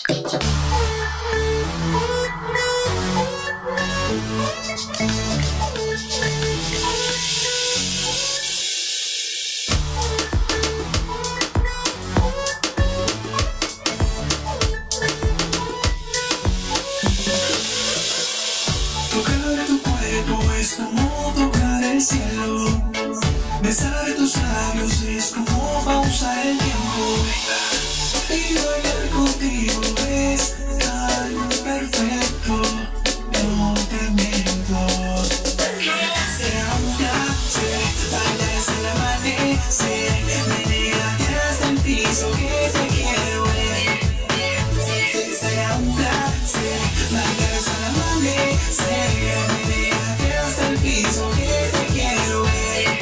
Tocar tu cuerpo es como tocar el cielo. Besar tus labios es como pausar el tiempo. Y bailar contigo es tan perfecto. No te miento. Será un placer bailar hasta el amanecer. Menéate hasta el piso que te quiero ver. Será un placer bailar hasta el amanecer. Menéate hasta el piso que te quiero ver.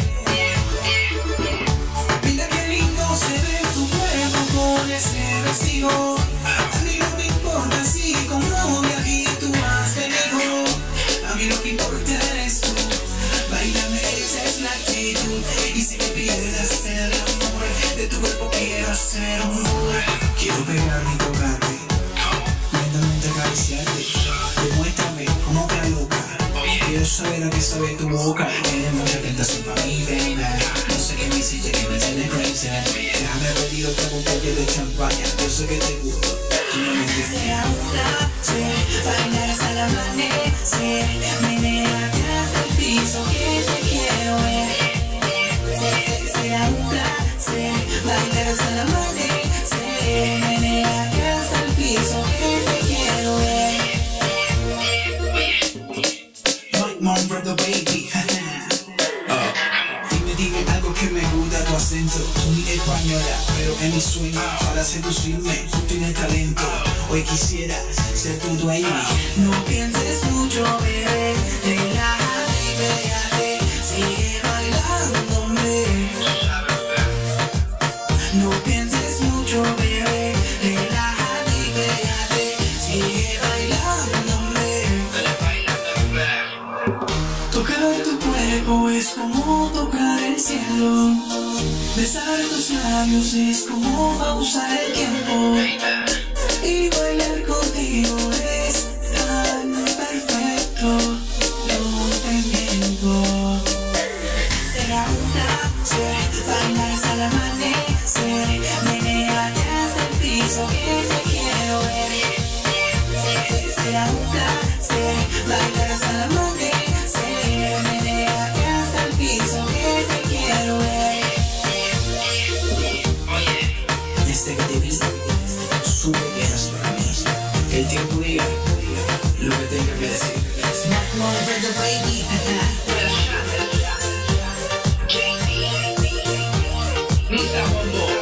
Mira qué lindo se ve tu cuerpo con ese vestido. A mí no me importa si con novia aquí tú has venido. A mí lo que importa eres tú. Bailame, esa es la actitud. Y si me pides hacer el amor, de tu cuerpo quiero hacer amor. Quiero pegarme y tocarte, lentamente acariciarte. Demuéstrame cómo te aloca. Quiero saber a qué sabe tu boca. Tienes mucha tentación para mí, baby. No sé qué me hiciste que me tienes crazy. Déjame pedir otra botella de champaña. Yo sé que te gusta. Será un placer bailar hasta el amanecer. Menéate hasta el piso que te quiero ver. Será un placer bailar hasta el amanecer. Menéate hasta el piso que te quiero ver. My mom, brother, baby. Dime algo que me gusta tu acento. Tú ni española, pero en mi sueño para seducirme tú tienes talento. Hoy quisiera ser tu dueño. No pienses mucho, bebé. Relájate y véate. Sigue bailándome. No pienses mucho, bebé. Relájate y véate. Sigue bailándome. Tocar tu cuerpo es como tocar el cielo. Besar tus labios es como pausar el tiempo. Y bailar contigo es tan perfecto. No te miento. Será un placer bailar hasta el amanecer. Menéate hasta el piso que te quiero ver. Será un placer bailar hasta el amanecer. Menéate hasta el piso que te quiero ver. Desde que te vi, supe que eras para mí. Que el tiempo diga lo que tenga que decir. Smack more for the baby. Mr. Wombo.